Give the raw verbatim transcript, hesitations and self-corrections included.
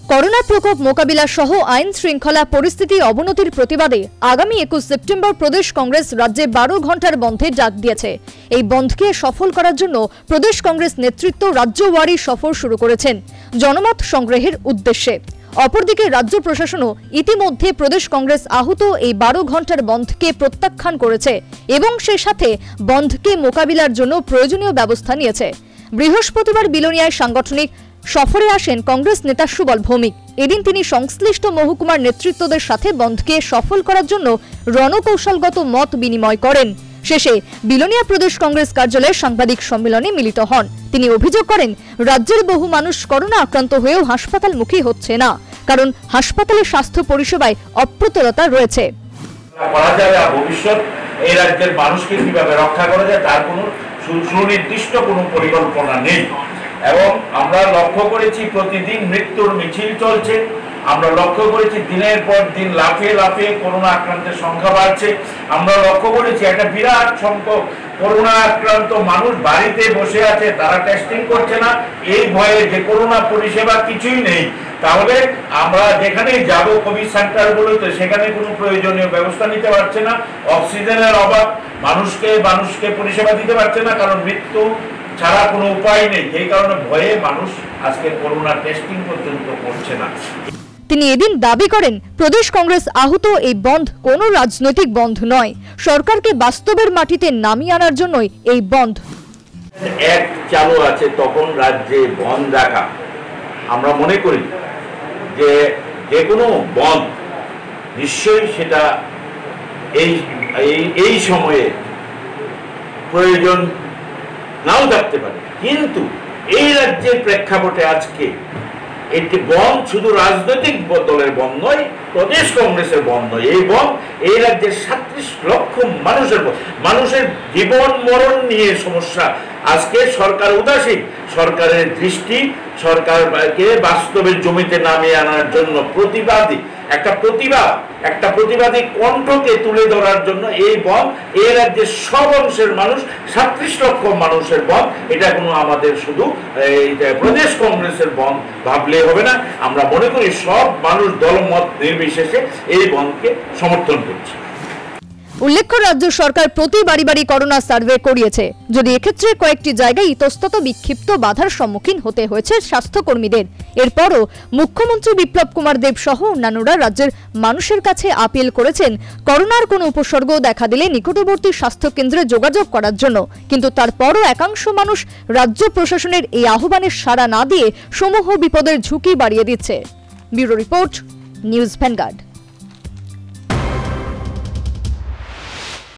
Corona প্রকোপ মোকাবিলা সহ আইন শৃঙ্খলা পরিস্থিতি অবনতির প্রতিবাদে আগামী একুশ সেপ্টেম্বর প্রদেশ কংগ্রেস রাজ্যে বারো ঘন্টার বন্ধে ডাক দিয়েছে। এই বন্ধকে সফল করার জন্য প্রদেশ কংগ্রেস নেতৃত্ব রাজ্যওয়ারি সফর শুরু করেছেন জনমত সংগ্রহের উদ্দেশ্যে। অপরদিকে রাজ্য প্রশাসনও ইতিমধ্যে প্রদেশ কংগ্রেস আহত এই বারো ঘন্টার বন্ধকে প্রত্যাখ্যান করেছে এবং সে সাথে বন্ধকে মোকাবিলার জন্য প্রয়োজনীয় ব্যবস্থা নিয়েছে। বৃহস্পতিবার বিলোনিয়ায় সাংগঠনিক সফরে আসেন কংগ্রেস নেতা সুবল ভৌমিক। এদিন তিনি সংশ্লিষ্ট মহকুমার নেতৃত্বদের সাথে বন্ধকে সফল করার জন্য রণকৌশলগত মত বিনিময় করেন। শেষে বিলোনিয়া প্রদেশ কংগ্রেস কার্যালয়ে সাংবাদিক সম্মেলনে মিলিত হন। তিনি অভিযোগ করেন, রাজ্যের বহু মানুষ করোনা আক্রান্ত হয়েও হাসপাতালমুখী হচ্ছে না, কারণ হাসপাতালে স্বাস্থ্য পরিষেবায় অপ্রতুলতা রয়েছে। ভবিষ্যৎ এই রাজ্যের মানুষকে কিভাবে রক্ষা করা যায় তার কোনো সুনির্দিষ্ট কোনো পরিকল্পনা নেই এবং আমরা লক্ষ্য করেছি প্রতিদিন মৃত্যুর মিছিল চলছে। আমরা লক্ষ্য করেছি দিনের পর দিন লাফিয়ে লাফিয়ে করোনা আক্রান্তের সংখ্যা বাড়ছে। আমরা লক্ষ্য করেছি একটা বিরাট সংখ্যক করোনা আক্রান্ত মানুষ বাড়িতে বসে আছে, তারা টেস্টিং করছে না এই ভয়ে যে করোনা পরিষেবা কিছুই নেই। তাহলে আমরা যেখানে যাব কোভিড সেন্টারগুলোতে সেখানে কোনো প্রয়োজনীয় ব্যবস্থা নিতে পারছে না, অক্সিজেনের অভাব, মানুষকে মানুষকে পরিষেবা দিতে পারছে না, কারণ মৃত্যু ছাড়া কোনো উপায় নেই। এই কারণে ভয়ে মানুষ আজকে করোনা টেস্টিং পর্যন্ত করছে না। তিনি এদিন দাবি করেন, প্রদেশ কংগ্রেস আহত এই বন্ধ কোনো রাজনৈতিক বন্ধ নয়, সরকারকে বাস্তবের মাটিতে নামিয়ে আনার জন্যই এই বন্ধ। এক চালু আছে তখন রাজ্যে বন্ধ রাখা, আমরা মনে করি যে যে কোনো বন্ধ নিশ্চয়ই সেটা এই এই সময়ে প্রয়োজন নাও থাকতে পারে, কিন্তু এই রাজ্যের প্রেক্ষাপটে আজকে একটি বন্ধ শুধু রাজনৈতিক দলের বন্ধ নয়, প্রদেশ কংগ্রেসের বন্ধ নয়, এই বন্ধ এই রাজ্যের সাতত্রিশ লক্ষ মানুষের মানুষের জীবন মরণ নিয়ে সমস্যা। আজকে সরকার উদাসীন, সরকারের দৃষ্টি সরকারকে বাস্তবের জমিতে নামিয়ে আনার জন্য প্রতিবাদী একটা প্রতিবাদ একটা প্রতিবাদী কণ্ঠকে তুলে ধরার জন্য এই বন্ধ এই রাজ্যের সব অংশের মানুষ সাতত্রিশ লক্ষ মানুষের বন্ধ। এটা কোনো আমাদের শুধু প্রদেশ কংগ্রেসের বন্ধ ভাবলে হবে না। আমরা মনে করি সব মানুষ দলমত নির্বিশেষে এই বন্ধকে সমর্থন করছে। উল্লেখ্য, রাজ্য সরকার প্রতি বাড়ি বাড়ি করোনা সার্ভে করিয়েছে। যদি এক্ষেত্রে কয়েকটি জায়গায় ইতস্তত বিক্ষিপ্ত বাধার সম্মুখীন হতে হয়েছে স্বাস্থ্যকর্মীদের, এরপরও মুখ্যমন্ত্রী বিপ্লব কুমার দেব সহ অন্যান্যরা রাজ্যের মানুষের কাছে আপিল করেছেন করোনার কোনো উপসর্গ দেখা দিলে নিকটবর্তী স্বাস্থ্য কেন্দ্রে যোগাযোগ করার জন্য। কিন্তু তারপরও একাংশ মানুষ রাজ্য প্রশাসনের এই আহ্বানের সাড়া না দিয়ে সমূহ বিপদের ঝুঁকি বাড়িয়ে দিচ্ছে। Bureau report, News vanguard.